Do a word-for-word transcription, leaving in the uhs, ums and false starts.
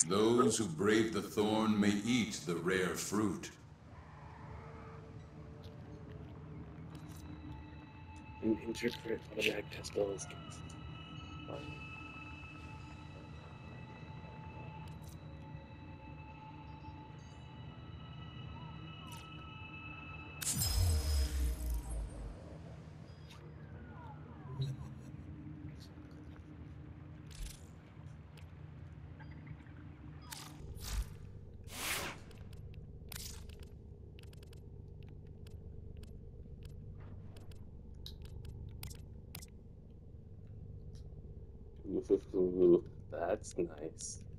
Those who brave the thorn may eat the rare fruit. And interpret automatic test bills. That's nice.